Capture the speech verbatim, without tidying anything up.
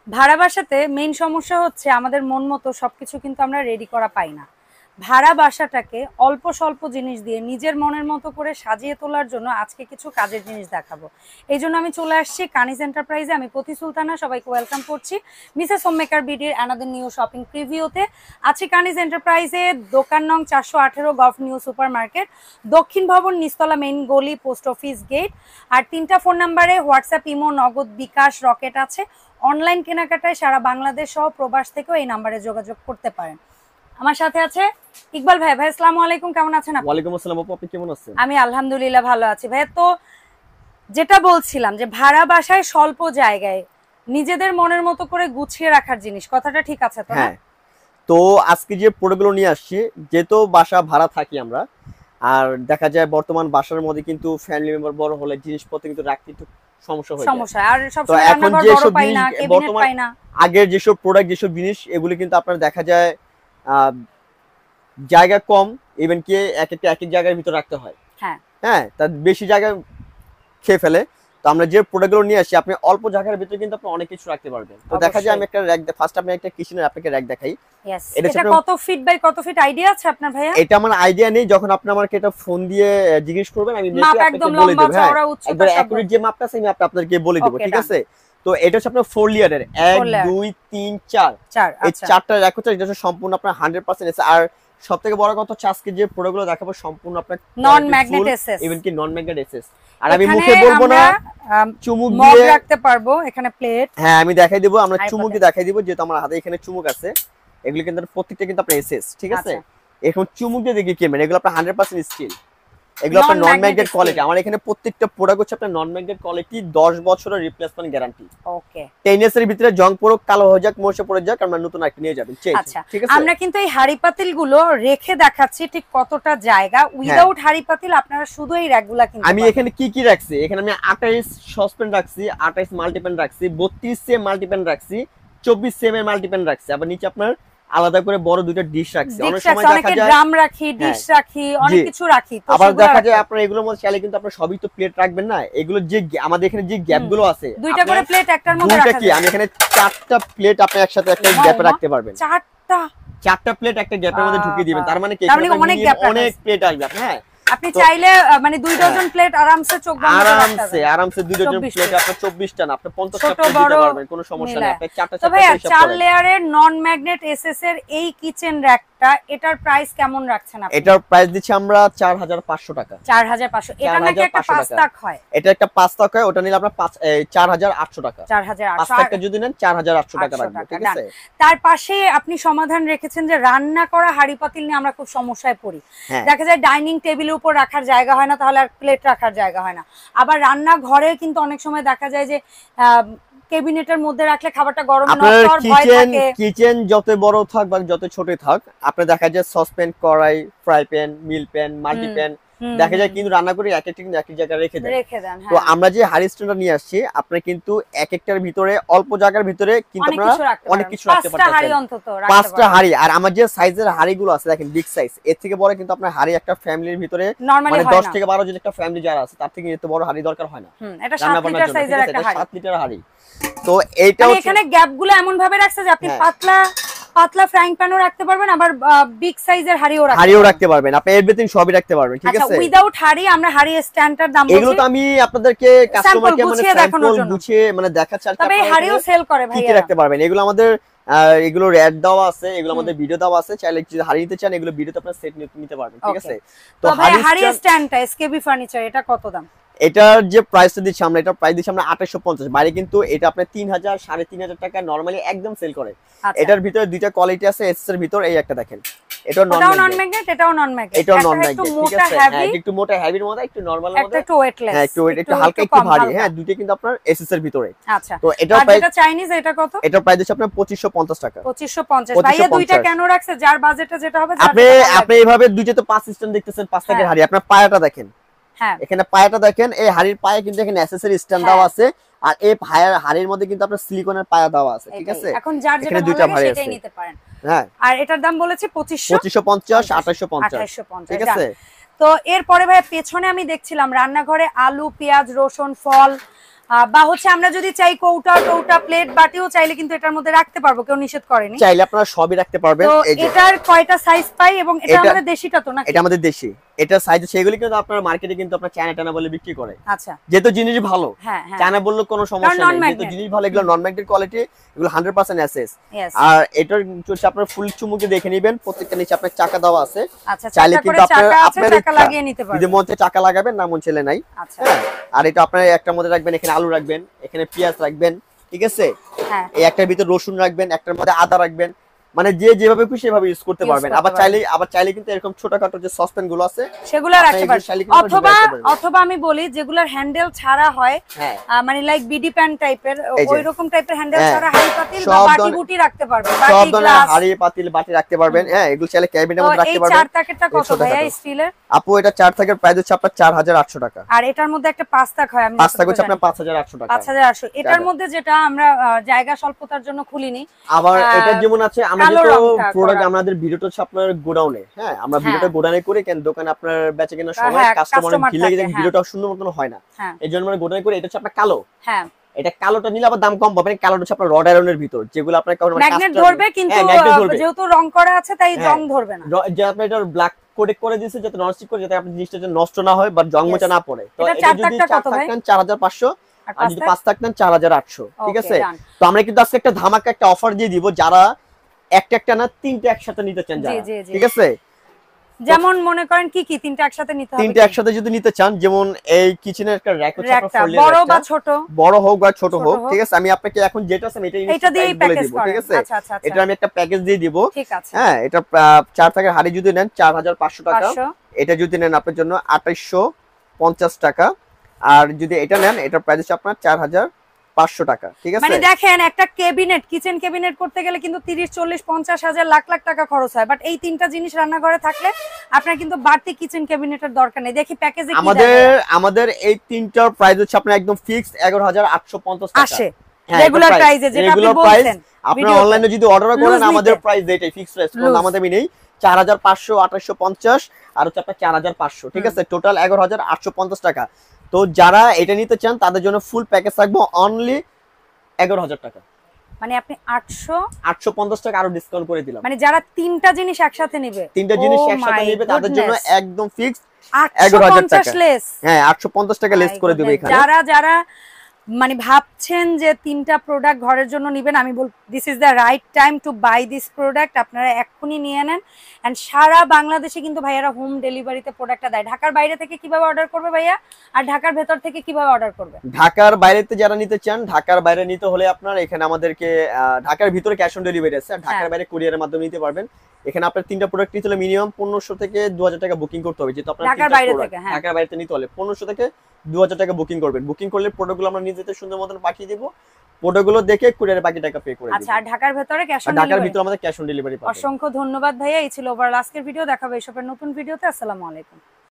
ভাড়া বাসাতে মেইন সমস্যা হচ্ছে আমাদের মন মতো সবকিছু কিন্তু আমরা রেডি করা পাই না। ভাড়া বাসাটাকে অল্প স্বল্প জিনিস দিয়ে নিজের মনের মতো করে সাজিয়ে তোলার জন্য আজকে কিছু কাজের জিনিস দেখাবো। এই জন্য আমি চলে আসছি কানিজ এন্টারপ্রাইজে। আমি প্রতি সুলতানা, সবাইকে ওয়েলকাম করছি মিসেস হোমমেকার বিডির অ্যানাদার নিউ শপিং প্রিভিউতে। আছি কানিজ এন্টারপ্রাইজে, দোকান নং চারশো আঠেরো, গভ নিউ সুপার মার্কেট, দক্ষিণ ভবন, নিচতলা, মেইন গলি, পোস্ট অফিস গেট। আর তিনটা ফোন নাম্বারে হোয়াটসঅ্যাপ, ইমো, নগদ, বিকাশ, রকেট আছে। অনলাইন কেনাকাটায় সারা বাংলাদেশ সহ প্রবাস থেকেও এই নাম্বারে যোগাযোগ করতে পারেন। আমার সাথে আছে ইকবাল ভাই। ভাই আসসালামু আলাইকুম, কেমন আছেন আপনি? ওয়ালাইকুম আসসালাম আপু, আপনি কেমন আছেন? আমি আলহামদুলিল্লাহ ভালো আছি। ভাই তো যেটা বলছিলাম যে ভাড়া বাসায় স্বল্প জায়গায় নিজেদের মনের মতো করে গুছিয়ে রাখার জিনিস, কথাটা ঠিক আছে তো? হ্যাঁ, তো আজকে যে প্রোডাক্টগুলো নিয়ে আসছি, যেহেতু বাসা ভাড়া থাকি আমরা, আর দেখা যায় বর্তমান বাসার মধ্যে কিন্তু ফ্যামিলি মেম্বার বড় হলে জিনিসপত্র কিন্তু রাখতে একটু সমস্যা হয় সমস্যা আর সব সময় রান্নাঘর বড় পাই না, ক্যাবিনেট পাই না। আগের যেসব প্রোডাক্ট যেসব জিনিস এগুলো কিন্তু আপনারা দেখা যায় জায়গা কম, ইভেন কি এক একটা এক এক জায়গার ভিতর রাখতে হয়। হ্যাঁ হ্যাঁ, তার বেশি জায়গা খেয়ে ফেলে। তো আমরা যে প্রোডাক্টগুলো নিয়ে আসি, আপনি অল্প জায়গার ভিতরে কিন্তু আপনি অনেক কিছু রাখতে পারবেন। তো দেখা যায় আমি একটা র‍্যাক, ফার্স্ট আমি একটা কিচেনের আপনাকে র‍্যাক দেখাই। এটা কত ফিট বাই কত ফিট আইডিয়া আছে আপনার ভাইয়া? এটা আমার আইডিয়া নেই, যখন আপনি আমাকে এটা ফোন দিয়ে জিজ্ঞেস করবেন আমি মেপে আপনাকে বলে দেব। হ্যাঁ, একবার অ্যাকুরেট যে মাপটা আছে আমি আপনাদেরকে বলে দেব, ঠিক আছে? তো এটা হচ্ছে আপনার ফোর লেয়ারের, এক দুই তিন চার, এই চারটা র‍্যাক হচ্ছে, এটা হচ্ছে সম্পূর্ণ আপনার হান্ড্রেড পার্সেন্ট এসএস। আর সবথেকে বড় কথা হচ্ছে আজকে যে প্রোডাক্টগুলো দেখাবো সম্পূর্ণ আপনার নন ম্যাগনেট এসএস, ইভেন কি নন ম্যাগনেট এসএস। আর আমি মুখে বলবো না, চুমুক দিয়ে রাখতে পারবো। এখানে প্লেট, হ্যাঁ আমি দেখাই দেব, আমরা চুমুক দিয়ে দেখাই দেব, যেহেতু আমার হাতে এখানে চুমুক আছে। এগুলো কিন্তু প্রত্যেকটা কিন্তু আপনার এসএস, ঠিক আছে? এখন চুমুক দিয়ে দেখি কেমন, এগুলো আপনার হান্ড্রেড পার্সেন্ট স্টিল, এগুলো আপনার নন ম্যাগনেট কোয়ালিটি। আমার এখানে প্রত্যেকটা প্রোডাক্ট হচ্ছে আপনার নন ম্যাগনেট কোয়ালিটি, দশ বছরের replacement guarantee. Okay, ten years এর ভিতরে জং পড়ুক, কালো হয়ে যাক, মোছে পড়ে যাক, আমরা নতুন একটা নিয়ে যাবেন। আচ্ছা, ঠিক আছে? আমরা কিন্তু এই হাড়ি পাতিল গুলো রেখে দেখাচ্ছি ঠিক কতটা জায়গা। উইদাউট হাড়ি পাতিল আপনারা শুধু এই র‍্যাকগুলা কিনতে। আমি এখানে কি কি রাখছি, এখানে আমি আঠাইশ সসপ্যান রাখছি, আঠাইশ মাল্টিপ্যান রাখছি, বত্রিশ সেম মাল্টিপ্যান রাখছি, চব্বিশ সেম এর মাল্টিপ্যান রাখছি। আবার নিচে আপনার আলাদা করে বড় দুইটা ডিশ রাখছি। অনেক সময় দেখা যায় ড্রাম রাখি, ডিশ রাখি, অনেক কিছু রাখি। তো আবার দেখা যায় আপনারা এগুলোর মধ্যে চাইলে কিন্তু আপনারা সবই তো প্লেট রাখবেন না। এগুলো যে আমাদের এখানে যে গ্যাপ গুলো আছে, দুইটা করে প্লেট একটার মধ্যে রাখা যায়। আমি এখানে চারটা প্লেট আপনি একসাথে একটা গ্যাপে রাখতে পারবেন। চারটা চারটা প্লেট একটা গ্যাপের মধ্যে ঢুকিয়ে দিবেন, তার মানে কি অনেক প্লেট আসবে। হ্যাঁ, আপনি চাইলে মানে দুই ডজন প্লেট আরামসে চোখ বন্ধ করে আরামসে আরামসে দুই ডজন প্লেট আপনি চব্বিশ টা না, আপনি পঞ্চাশ টা প্লেট দিতে পারবেন, কোনো সমস্যা নেই। আপনি চারটা চারটা হিসাব করেন। চার লেয়ারের নন ম্যাগনেট এসএস এর এই কিচেন র‍্যাকটা, এটার প্রাইস কেমন রাখছেন আপনি? এটার প্রাইস দিচ্ছি আমরা চার হাজার পাঁচশো টাকা। চার হাজার পাঁচশো। এটা নাকি একটা পাঁচ তাক হয়? এটা একটা পাঁচ তাক হয়, ওটা নিলে আপনার চার হাজার আটশো টাকা। চার হাজার আটশো, পাঁচ টাকা যদি নেন চার হাজার আটশো টাকা রাখবেন, ঠিক আছে? তার পাশে আপনি সমাধান রেখেছেন যে রান্না করা হাড়ি পাতিল নিয়ে আমরা খুব সমস্যায় পড়ি। দেখা যায় ডাইনিং টেবিলের উপর রাখার জায়গা হয় না, তাহলে আর প্লেট রাখার জায়গা হয় না। আবার রান্না ঘরে কিন্তু অনেক সময় দেখা যায় যে ক্যাবিনেটের মধ্যে রাখলে খাবারটা গরম না হওয়ার ভয় থাকে। কিচেন যত বড় থাক বা যত ছোট থাক, আপনি দেখা যায় সসপ্যান, কড়াই, ফ্রাই প্যান, মিল প্যান, মাল্টি প্যান দেখা যায় কিন্তু রান্না করে এক একটা কিন্তু এক এক জায়গায় রেখে দেন। তো আমরা যে হাড়ি স্ট্যান্ডটা নিয়ে আসছি, আপনি কিন্তু এক একটার ভিতরে অল্প জায়গার ভিতরে কিন্তু আপনারা অনেক কিছু রাখতে পারতেন। পাঁচটা হাড়ি অন্তত রাখতে পারবেন। পাঁচটা হাড়ি। আর আমার যে সাইজের হাড়িগুলো আছে দেখেন, বিগ সাইজ, এর থেকে বড় কিন্তু আপনার হাড়ি একটা ফ্যামিলির ভিতরে মানে দশ থেকে বারো জন একটা ফ্যামিলি যারা আছে, তার থেকে এত বড় হাড়ি দরকার হয় না। এটা সাত লিটার সাইজের একটা হাড়ি, সাত লিটার হাড়ি। তো এইটাও এখানে গ্যাপগুলো এমন ভাবে রাখছে যে আপনি পাতলা পাতলা ফ্রাইং প্যানও রাখতে পারবেন, আবার বিগ সাইজের হাড়িও রাখতে হাড়িও রাখতে পারবেন। আপনি এভরিথিং সবই রাখতে পারবেন, ঠিক আছে? আচ্ছা, উইদাউট হাড়ি আমরা হাড়ি স্ট্যান্ডার্ড দাম বলছি। এগুলো তো আমি আপনাদেরকে কাস্টমারকে মানে স্যাম্পল গুছিয়ে মানে দেখাচ্ছি। তবে এই হাড়িও সেল করে ভাই, কি রাখতে পারবেন। এগুলো আমাদের এগুলো রেড দেওয়া আছে, এগুলো আমাদের ভিডিও দেওয়া আছে, চাইলে যদি হাড়ি নিতে চান এগুলো ভিডিওতে আপনারা সেট নিতে পারবেন, ঠিক আছে? তো হাড়ি স্ট্যান্ডটা এসকেবি ফার্নিচার, এটা কত দাম? এটার যে প্রাইসটা দিচ্ছি আমরা, এটার প্রাইস দিচ্ছি আমরা আঠাশশো পঞ্চাশ। বাইরে কিন্তু এটা আপনি তিন হাজার সাড়ে তিন হাজার টাকা নরমালি একদম সেল করে। এটার ভিতরে দুইটা কোয়ালিটি আছে, এস এর ভিতর এই একটা দেখেন, এটাও নন ম্যাগনেট, এটাও নন ম্যাগনেট, এটাও নন ম্যাগনেট, ঠিক আছে? হ্যাঁ, একটু মোটা হেভির মধ্যে, একটু নরমাল মধ্যে, একটু ওয়েটলেস, হ্যাঁ একটু একটু হালকা একটু ভারী। হ্যাঁ, দুটো কিন্তু আপনার এসএস এর ভিতরে। আচ্ছা, তো এটা প্রাইস, এটা চাইনিজ, এটা কত? এটার প্রাইস হচ্ছে আপনার পঁচিশশো পঞ্চাশ টাকা। পঁচিশশো পঞ্চাশ। ভাইয়া দুইটা কেন রাখছে? যার বাজেটটা যেটা হবে। আপনি আপনি এইভাবে দুইটা তো পাঁচ সিস্টেম দেখতেছেন, পাঁচ টাকার হাড়ি। আপনার পায়াটা দেখেন, হ্যাঁ এখানে পায়াটা দেখেন, এই হাড়ির পায়ে কিন্তু এখানে অ্যাকসেসরি স্ট্যান্ড দেওয়া আছে, আর এই হাড়ির মধ্যে কিন্তু আপনার সিলিকনের পায়া দেওয়া আছে, ঠিক আছে? এখন যার যেটা ভালো লাগে সেটাই নিতে পারেন। হ্যাঁ, আর এটার দাম বলেছি পঁচিশশো পঁচিশশো পঞ্চাশ, আঠাশশো পঞ্চাশ, ঠিক আছে? তো এরপরে ভাই পেছনে আমি দেখছিলাম রান্নাঘরে আলু, পেঁয়াজ, রসুন, ফল, বা হচ্ছে আমরা যদি চাই কৌটা টৌটা প্লেট বাটিও চাইলে কিন্তু এটার মধ্যে রাখতে পারবো, কেউ নিষেধ করেনি, চাইলে আপনারা সবই রাখতে পারবেন। এই যে এটার কয়টা সাইজ পাই এবং এটা আমাদের দেশিটা তো না? এটা আমাদের দেশি, এটা সাইজ সেগুলি কিন্তু আপনার মার্কেটে কিন্তু আপনার চায়না টানা বলে বিক্রি করে। আচ্ছা, যেহেতু জিনিস ভালো, হ্যাঁ হ্যাঁ চায়না বললে কোনো সমস্যা নেই, যেহেতু জিনিস ভালো, এগুলো নন ম্যাগনেট কোয়ালিটি, এগুলো হান্ড্রেড পার্সেন্ট এসএস। আর এটার হচ্ছে আপনার ফুল চুমুকে দেখে নেবেন, প্রত্যেকটা নিচে আপনার চাকা দেওয়া আছে। আচ্ছা, চাইলে কিন্তু আপনারা আপনার চাকা লাগিয়ে নিতে পারবেন, যদি মধ্যে চাকা লাগাবেন, না মন ছেলে নাই। আচ্ছা, আর এটা আপনার একটার মধ্যে রাখবেন, এখানে আলু রাখবেন, এখানে পেঁয়াজ রাখবেন, ঠিক আছে, হ্যাঁ, এই একটার ভিতর রসুন রাখবেন, একটার মধ্যে আদা রাখবেন, মানে যে যেভাবে খুশি সেভাবে ইউজ করতে পারবেন। আবার চাইলে আবার চাইলে কিন্তু এরকম ছোটখাটো যে সসপ্যান গুলো আছে সেগুলো রাখতে পারবেন, অথবা অথবা আমি বলি যেগুলোর হ্যান্ডেল ছাড়া হয়, মানে লাইক বিডি প্যান টাইপের, ওই রকম টাইপের হ্যান্ডেল ছাড়া হাঁড়ি পাতিল বা বাটি বুটি রাখতে পারবেন, সব ধরনের হাঁড়ি পাতিল বাটি রাখতে পারবেন। হ্যাঁ, এগুলো চাইলে ক্যাবিনেটের মধ্যে রাখতে পারবেন। এই চার প্যাকেটটা কত ভাইয়া স্টিলের? আপু এটা চার প্যাকেট প্রাইস হচ্ছে আপনার চার হাজার আটশো টাকা। আর এটার মধ্যে একটা পাঁচ তাক হয়, আমি পাঁচ তাক হচ্ছে আপনার পাঁচ হাজার আটশো টাকা। পাঁচ হাজার আটশো। এটার মধ্যে যেটা আমরা জায়গা স্বল্পতার জন্য খুলিনি, আবার এটা যেমন আছে আমরা যেটা আমাদের ভিডিওটা হচ্ছে আপনার গোডাউনে, হ্যাঁ আমরা ভিডিওটা গোডাউনে করে কেন দোকানে আপনার বেচে কেনার সময় কাস্টমার ভিড় লেগে যায়, ভিডিওটা সুন্দর মতন হয় না, এইজন্য আমরা গোডাউনে করে। এটা হচ্ছে আপনার কালো, হ্যাঁ এটা কালোটা নিলে আবার দাম কম পাবেন। কালোটা হচ্ছে আপনার রড আয়রনের ভিতর, যেগুলো আপনার ম্যাগনেট ধরবে, কিন্তু যেহেতু রং করা আছে তাই জং ধরবে না। যে আপনি এটা ব্ল্যাক কোড করে দিয়েছে যাতে ননস্টিক করে, যাতে আপনি জিনিসটা নষ্ট না হয় বা জং মোচা না পড়ে। তো এটা যদি চার থাকেন চার হাজার পাঁচশো, আর যদি পাঁচ থাকেন চার হাজার আটশো, ঠিক আছে। তো আমরা কিন্তু আজকে একটা ধামাকা একটা অফার দিয়ে দিব, যারা একটা একটা না তিনটা একসাথে নিতে চান যারা, ঠিক আছে। যেমন মনে করেন কি কি তিনটা একসাথে নিতে হবে? তিনটা একসাথে যদি নিতে চান, যেমন এই কিচেনের একটা র‍্যাক হচ্ছে আপনার ফোল্ডের, বড় বা ছোট, বড় হোক বা ছোট হোক, ঠিক আছে। আমি আপনাকে এখন যেটা আছে এটা এটা দিয়েই প্যাকেজ দিব, ঠিক আছে। আচ্ছা আচ্ছা, এটা আমি একটা প্যাকেজ দিয়ে দিব, ঠিক আছে। হ্যাঁ, এটা চার থেকে হাড়ি যদি নেন চার হাজার পাঁচশো টাকা, এটা যদি নেন আপনার জন্য আঠাইশশো পঞ্চাশ টাকা, আর যদি এটা নেন এটার প্রাইস হচ্ছে আপনার চার হাজার পাঁচশো টাকা, ঠিক আছে। মানে দেখেন একটা ক্যাবিনেট, কিচেন ক্যাবিনেট করতে গেলে কিন্তু তিরিশ চল্লিশ পঞ্চাশ হাজার লাখ লাখ টাকা খরচ হয়, বাট এই তিনটা জিনিস রান্নাঘরে থাকলে আপনার কিন্তু বাড়তি কিচেন ক্যাবিনেটের দরকার নেই। দেখি প্যাকেজে কি আমাদের আমাদের এই তিনটার প্রাইস হচ্ছে আপনার একদম ফিক্সড এগারো হাজার আটশো পঞ্চাশ টাকা আসে রেগুলার প্রাইসে, যেটা আপনি বলছেন। আপনারা অনলাইনে যদি অর্ডার করেন আমাদের প্রাইস এটাই ফিক্সড প্রাইস, কোনো দামাদামি নেই। চার হাজার পাঁচশো, আঠাইশশো পঞ্চাশ আর হচ্ছে আপনার চার হাজার পাঁচশো, ঠিক আছে, টোটাল এগারো হাজার আটশো পঞ্চাশ টাকা। তো যারা এটা নিতে চান তাদের জন্য ফুল প্যাকেজ থাকবে অনলি এগারো হাজার টাকা, মানে আপনি আটশো আটশো পঞ্চাশ টাকা আরো ডিসকাউন্ট করে দিলাম। মানে যারা তিনটা জিনিস একসাথে নেবে, তিনটা জিনিস একসাথে নেবে তাদের জন্য একদম ফিক্সড এগারো হাজার টাকা। হ্যাঁ, আটশো পঞ্চাশ টাকা লেস করে দেব এখানে। যারা যারা মানে ভাবছেন যে তিনটা প্রোডাক্ট ঘরের জন্য নেবেন, আমি বল this is the right time to buy this product. আপনারা এক্ষুনি নিয়ে নেন। এন্ড সারা বাংলাদেশে কিন্তু ভাইয়ারা হোম ডেলিভারিতে প্রোডাক্টটা দেয়। ঢাকার বাইরে থেকে কিভাবে অর্ডার করবে ভাইয়া, আর ঢাকার ভেতর থেকে কিভাবে অর্ডার করবে? ঢাকার বাইরেতে যারা নিতে চান, ঢাকার বাইরে নিতে হলে আপনার এখানে আমাদেরকে ঢাকার ভিতরে ক্যাশ অন ডেলিভারি আছে, আর ঢাকার বাইরে কুরিয়ারের মাধ্যমে নিতে পারবেন। এখানে আপনার তিনটা প্রোডাক্ট নিতে হলে মিনিমাম পনেরোশো থেকে দু হাজার টাকা বুকিং করতে হবে, যেহেতু আপনার ঢাকার বাইরে থেকে, হ্যাঁ ঢাকার বাইরে নিতে হলে পনেরোশো থেকে দু হাজার টাকা বুকিং করবেন। বুকিং করলে প্রোডাক্টগুলো আমরা নিজেদের সুন্দর মতন পাঠিয়ে দেব, প্রোডাক্টগুলো দেখে কুরিয়ারে বাকি টাকা পে করে দেব। আচ্ছা, আর ঢাকার ভেতরে ক্যাশ অন ডেলিভারি? ঢাকার ভিতরে আমাদের ক্যাশ অন ডেলিভারি পাবেন। অসংখ্য ধন্যবাদ ভাইয়া, এই ছিল ওভারঅল আজকের ভিডিও। দেখাবে এসবের নতুন ভিডিওতে। আসসালামু আলাইকুম।